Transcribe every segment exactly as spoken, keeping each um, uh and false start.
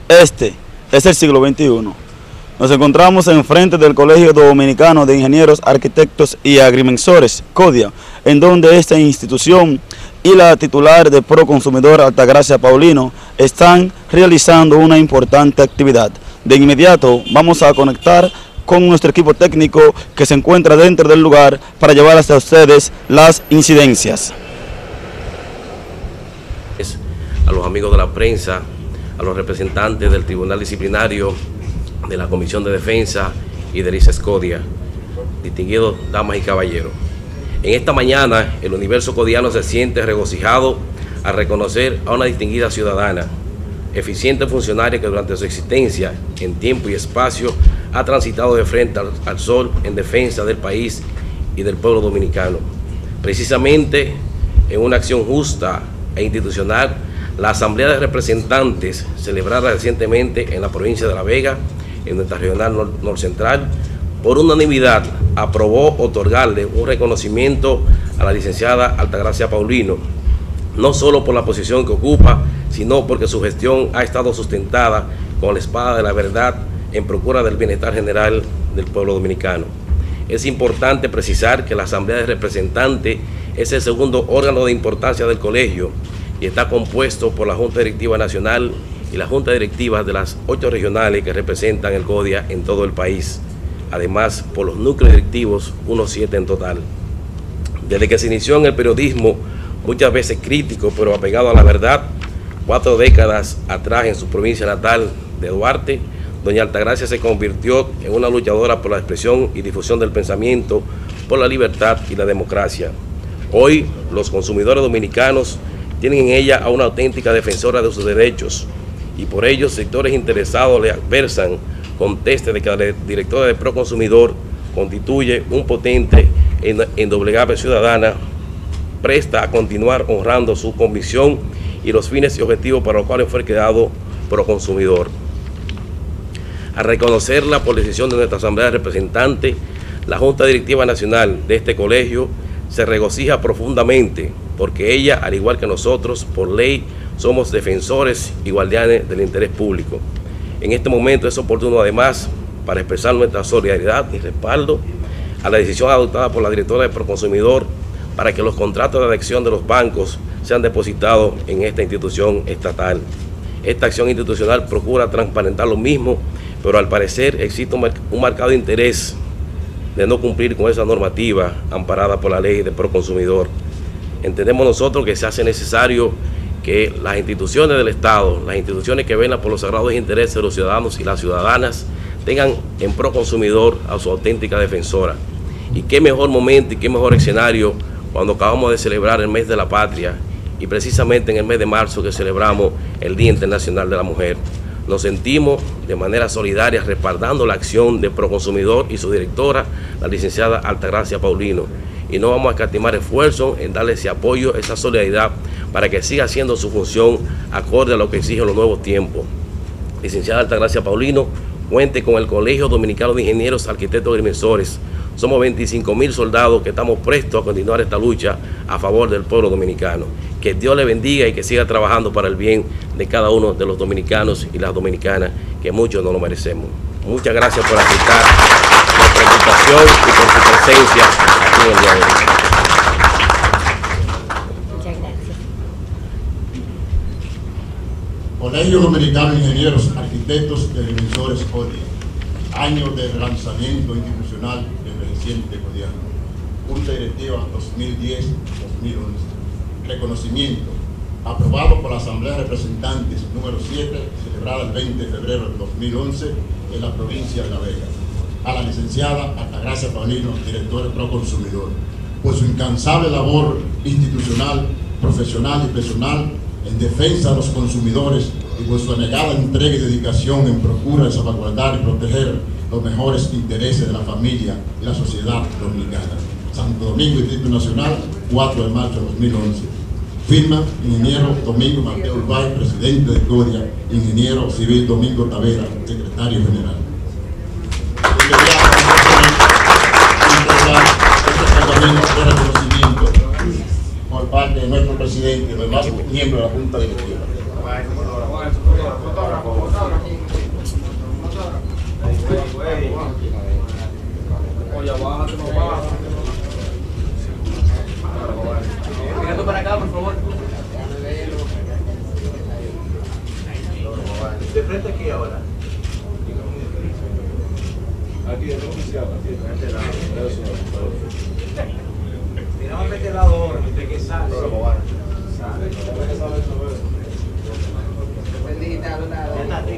Este es el siglo veintiuno. Nos encontramos enfrente del Colegio Dominicano de Ingenieros, Arquitectos y Agrimensores, CODIA, en donde esta institución y la titular de Proconsumidor, Altagracia Paulino, están realizando una importante actividad. De inmediato vamos a conectar con nuestro equipo técnico que se encuentra dentro del lugar para llevar hasta ustedes las incidencias. A los amigos de la prensa, a los representantes del Tribunal Disciplinario, de la Comisión de Defensa y del I C E S CODIA, distinguidos damas y caballeros. En esta mañana el universo codiano se siente regocijado al reconocer a una distinguida ciudadana, eficiente funcionaria que durante su existencia, en tiempo y espacio, ha transitado de frente al, al sol en defensa del país y del pueblo dominicano. Precisamente en una acción justa e institucional, la Asamblea de Representantes, celebrada recientemente en la provincia de La Vega, en nuestra regional nor norcentral, por unanimidad aprobó otorgarle un reconocimiento a la licenciada Altagracia Paulino, no solo por la posición que ocupa, sino porque su gestión ha estado sustentada con la espada de la verdad en procura del bienestar general del pueblo dominicano. Es importante precisar que la Asamblea de Representantes es el segundo órgano de importancia del colegio y está compuesto por la Junta Directiva Nacional y la Junta Directiva de las ocho regionales que representan el CODIA en todo el país. Además, por los núcleos directivos, unos siete en total. Desde que se inició en el periodismo, muchas veces crítico, pero apegado a la verdad, cuatro décadas atrás en su provincia natal de Duarte, doña Altagracia se convirtió en una luchadora por la expresión y difusión del pensamiento, por la libertad y la democracia. Hoy, los consumidores dominicanos tienen en ella a una auténtica defensora de sus derechos, y por ello sectores interesados le adversan conteste de que la directora de Proconsumidor constituye un potente e indoblegable ciudadana, presta a continuar honrando su convicción y los fines y objetivos para los cuales fue creado Proconsumidor. Al reconocerla por decisión de nuestra Asamblea de Representantes, la Junta Directiva Nacional de este colegio se regocija profundamente porque ella, al igual que nosotros, por ley, somos defensores y guardianes del interés público. En este momento es oportuno además para expresar nuestra solidaridad y respaldo a la decisión adoptada por la directora de Proconsumidor para que los contratos de adhesión de los bancos sean depositados en esta institución estatal. Esta acción institucional procura transparentar lo mismo, pero al parecer existe un marcado interés de no cumplir con esa normativa amparada por la ley de Proconsumidor. Entendemos nosotros que se hace necesario que las instituciones del Estado, las instituciones que velan por los sagrados intereses de los ciudadanos y las ciudadanas, tengan en Proconsumidor a su auténtica defensora. Y qué mejor momento y qué mejor escenario cuando acabamos de celebrar el mes de la patria y precisamente en el mes de marzo que celebramos el Día Internacional de la Mujer. Nos sentimos de manera solidaria respaldando la acción de Proconsumidor y su directora, la licenciada Altagracia Paulino, y no vamos a escatimar esfuerzos en darle ese apoyo, esa solidaridad, para que siga haciendo su función acorde a lo que exigen los nuevos tiempos. Licenciada Altagracia Paulino, cuente con el Colegio Dominicano de Ingenieros, Arquitectos y Agrimensores. Somos veinticinco mil soldados que estamos prestos a continuar esta lucha a favor del pueblo dominicano. Que Dios le bendiga y que siga trabajando para el bien de cada uno de los dominicanos y las dominicanas, que muchos no lo merecemos. Muchas gracias por aceptar nuestra invitación y por su presencia aquí en el día de hoy. Muchas gracias. Colegio Dominicano de Ingenieros, Arquitectos y Agrimensores CODIA. Año de relanzamiento institucional del reciente codiano. Junta Directiva dos mil diez a dos mil once. Reconocimiento. Aprobado por la Asamblea de Representantes número siete, celebrada el veinte de febrero de dos mil once en la provincia de La Vega. A la licenciada Altagracia Paulino, directora de Proconsumidor, por su incansable labor institucional, profesional y personal en defensa de los consumidores y por su anegada entrega y dedicación en procura de salvaguardar y proteger los mejores intereses de la familia y la sociedad dominicana. Santo Domingo, Distrito Nacional, cuatro de marzo de dos mil once. Firma, ingeniero Domingo Mateo Urbay, presidente de CODIA, ingeniero civil Domingo Tavera, secretario general. Este reconocimiento por parte de nuestro presidente y demás miembros de la Junta Directiva. Oye, bájate, no baja. Mira para acá, por favor. De frente aquí ahora. Aquí, de oficial, aquí, de este lado. Mira, de este lado ahora, de que sale. Sale. El digital, nada.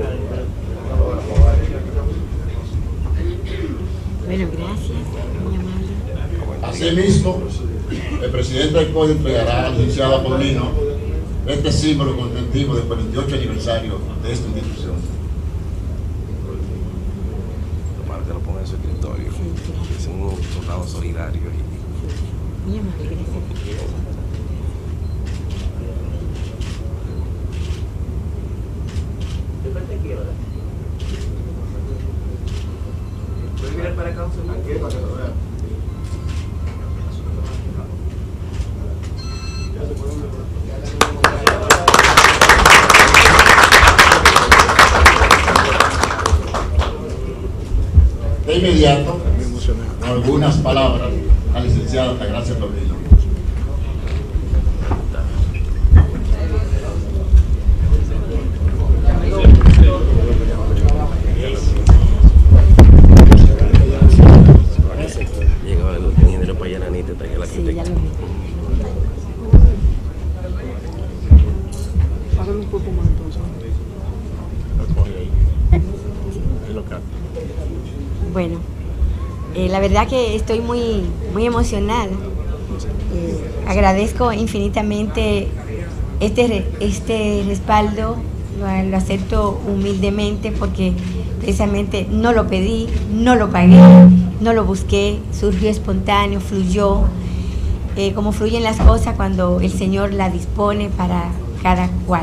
Bueno, gracias, muy amable. Asimismo, el presidente del CODIA entregará al licenciado Paulino este símbolo constitutivo del cuarenta y ocho aniversario de esta institución. Tomar que lo ponga en su escritorio. Es un soldado solidario. Muy amable, gracias. ¿Puedes mirar para acá un segundo? Aquí, para que lo vean. De inmediato, con algunas palabras al licenciado Altagracia Paulino. Llegó el ingeniero Payananita, está aquí el Sí, ya arquitecto. lo vi. Hágalo un poco más entonces. Bueno, eh, la verdad que estoy muy, muy emocionada. Eh, agradezco infinitamente este, re- este respaldo, lo, lo acepto humildemente porque precisamente no lo pedí, no lo pagué, no lo busqué, surgió espontáneo, fluyó, eh, como fluyen las cosas cuando el Señor la dispone para cada cual.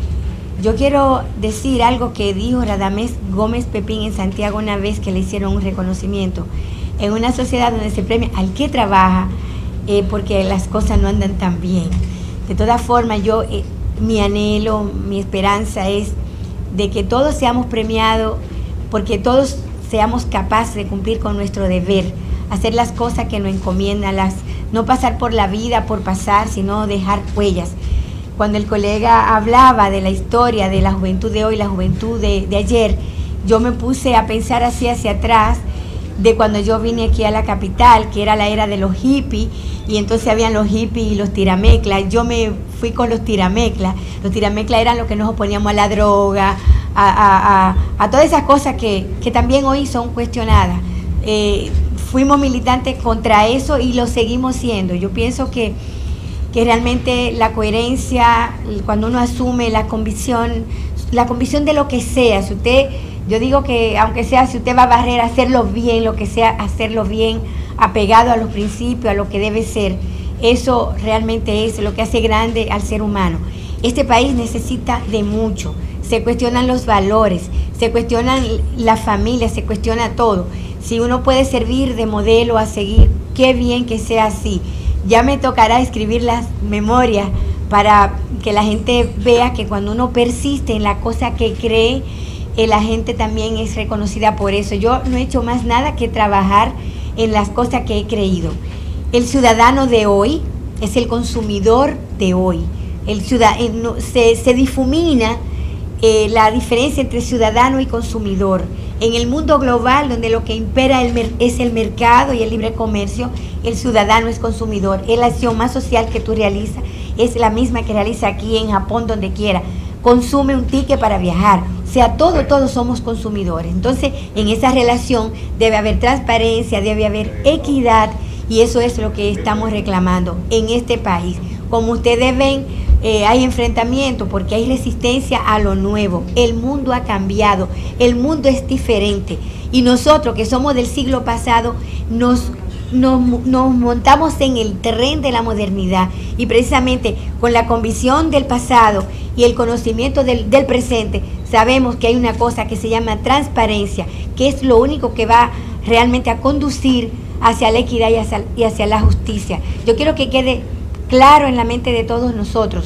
Yo quiero decir algo que dijo Radamés Gómez Pepín en Santiago una vez que le hicieron un reconocimiento. En una sociedad donde se premia al que trabaja eh, porque las cosas no andan tan bien. De todas formas, yo, eh, mi anhelo, mi esperanza es de que todos seamos premiados porque todos seamos capaces de cumplir con nuestro deber, hacer las cosas que nos encomiendan, las, no pasar por la vida por pasar, sino dejar huellas. Cuando el colega hablaba de la historia de la juventud de hoy, la juventud de, de ayer, yo me puse a pensar así hacia atrás de cuando yo vine aquí a la capital, que era la era de los hippies, y entonces habían los hippies y los tirameclas. Yo me fui con los tirameclas. Los tirameclas eran los que nos oponíamos a la droga, a, a, a, a todas esas cosas que, que también hoy son cuestionadas. Eh, fuimos militantes contra eso y lo seguimos siendo. Yo pienso que que realmente la coherencia, cuando uno asume la convicción, la convicción de lo que sea, si usted, yo digo que aunque sea, si usted va a barrer, hacerlo bien, lo que sea, hacerlo bien, apegado a los principios, a lo que debe ser, eso realmente es lo que hace grande al ser humano. Este país necesita de mucho, se cuestionan los valores, se cuestionan la familia, se cuestiona todo. Si uno puede servir de modelo a seguir, qué bien que sea así. Ya me tocará escribir las memorias para que la gente vea que cuando uno persiste en la cosa que cree, eh, la gente también es reconocida por eso. Yo no he hecho más nada que trabajar en las cosas que he creído. El ciudadano de hoy es el consumidor de hoy. El ciudadano, se, se difumina eh, la diferencia entre ciudadano y consumidor. En el mundo global, donde lo que impera el mer es el mercado y el libre comercio, el ciudadano es consumidor. Es la acción más social que tú realizas, es la misma que realiza aquí en Japón, donde quiera. Consume un ticket para viajar. O sea, todos, todos somos consumidores. Entonces, en esa relación debe haber transparencia, debe haber equidad, y eso es lo que estamos reclamando en este país. Como ustedes ven, eh, hay enfrentamiento porque hay resistencia a lo nuevo. El mundo ha cambiado, el mundo es diferente. Y nosotros, que somos del siglo pasado, nos, nos, nos montamos en el tren de la modernidad. Y precisamente con la convicción del pasado y el conocimiento del, del presente, sabemos que hay una cosa que se llama transparencia, que es lo único que va realmente a conducir hacia la equidad y hacia, y hacia la justicia. Yo quiero que quede claro en la mente de todos nosotros,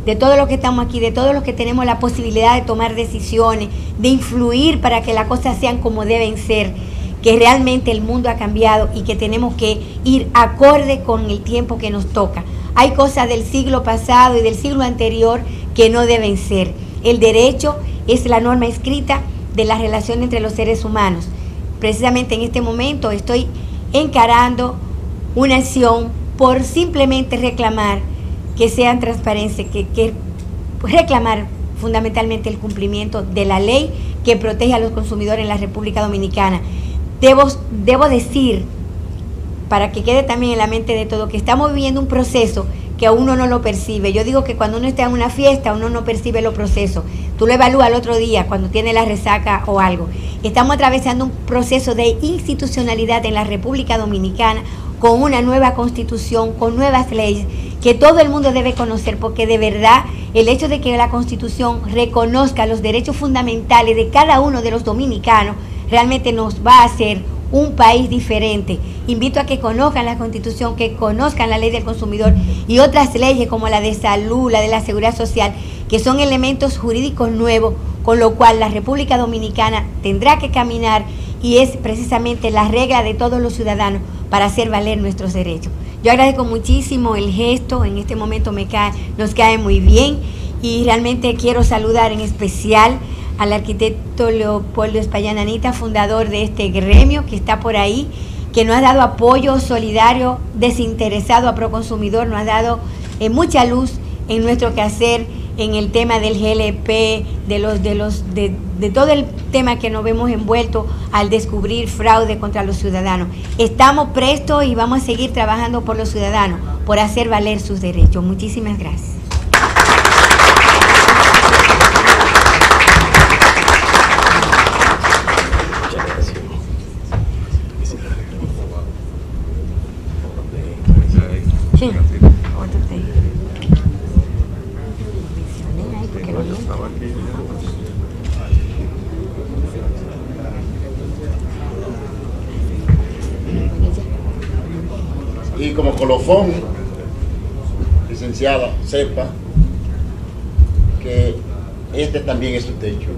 de todos los que estamos aquí, de todos los que tenemos la posibilidad de tomar decisiones, de influir para que las cosas sean como deben ser, que realmente el mundo ha cambiado y que tenemos que ir acorde con el tiempo que nos toca. Hay cosas del siglo pasado y del siglo anterior que no deben ser. El derecho es la norma escrita de la relación entre los seres humanos. Precisamente en este momento estoy encarando una acción por simplemente reclamar que sean transparentes, que, que reclamar fundamentalmente el cumplimiento de la ley que protege a los consumidores en la República Dominicana. Debo, debo decir, para que quede también en la mente de todo, que estamos viviendo un proceso que a uno no lo percibe. Yo digo que cuando uno está en una fiesta, uno no percibe los procesos. Tú lo evalúas el otro día, cuando tiene la resaca o algo. Estamos atravesando un proceso de institucionalidad en la República Dominicana, con una nueva constitución, con nuevas leyes, que todo el mundo debe conocer, porque de verdad el hecho de que la constitución reconozca los derechos fundamentales de cada uno de los dominicanos, realmente nos va a hacer un país diferente. Invito a que conozcan la Constitución, que conozcan la ley del consumidor y otras leyes como la de salud, la de la seguridad social, que son elementos jurídicos nuevos, con lo cual la República Dominicana tendrá que caminar, y es precisamente la regla de todos los ciudadanos para hacer valer nuestros derechos. Yo agradezco muchísimo el gesto, en este momento me cae, nos cae muy bien, y realmente quiero saludar en especial al arquitecto Leopoldo Espallán Anita, fundador de este gremio, que está por ahí, que nos ha dado apoyo solidario, desinteresado a Proconsumidor, nos ha dado eh, mucha luz en nuestro quehacer, en el tema del G L P, de los de los de, de todo el tema que nos vemos envueltos al descubrir fraude contra los ciudadanos. Estamos prestos y vamos a seguir trabajando por los ciudadanos, por hacer valer sus derechos. Muchísimas gracias. Sí. Y como colofón, licenciada, sepa que este también es su techo.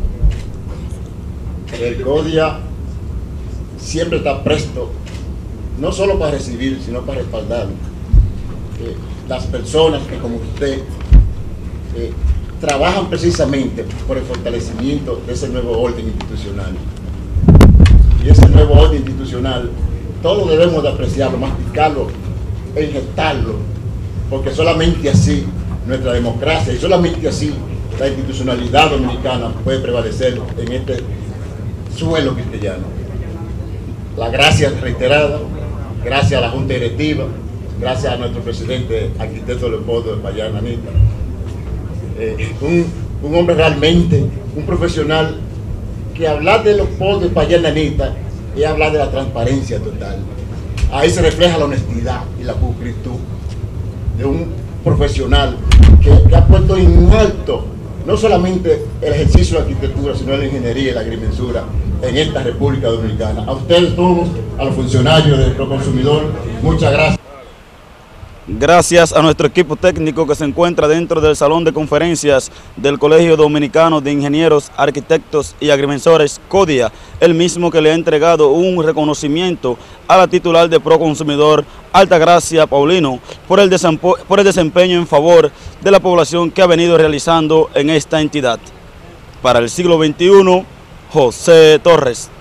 El CODIA siempre está presto, no solo para recibir, sino para respaldar eh, las personas que, como usted, eh, trabajan precisamente por el fortalecimiento de ese nuevo orden institucional. Y ese nuevo orden institucional, todos debemos de apreciarlo, masticarlo, e ingestarlo, porque solamente así nuestra democracia y solamente así la institucionalidad dominicana puede prevalecer en este suelo cristiano. La gracia reiterada, gracias a la Junta Directiva, gracias a nuestro presidente, arquitecto Leopoldo Espallán Anita, eh, un, un hombre realmente, un profesional, que hablar de Leopoldo Espallán Anita es hablar de la transparencia total. Ahí se refleja la honestidad y la pulcritud de un profesional que, que ha puesto en alto no solamente el ejercicio de la arquitectura, sino la ingeniería y la agrimensura en esta República Dominicana. A ustedes todos, a los funcionarios de Proconsumidor, muchas gracias. Gracias a nuestro equipo técnico que se encuentra dentro del salón de conferencias del Colegio Dominicano de Ingenieros, Arquitectos y Agrimensores, CODIA, el mismo que le ha entregado un reconocimiento a la titular de Proconsumidor, Altagracia Paulino, por el, por el desempeño en favor de la población que ha venido realizando en esta entidad. Para el siglo veintiuno, José Torres.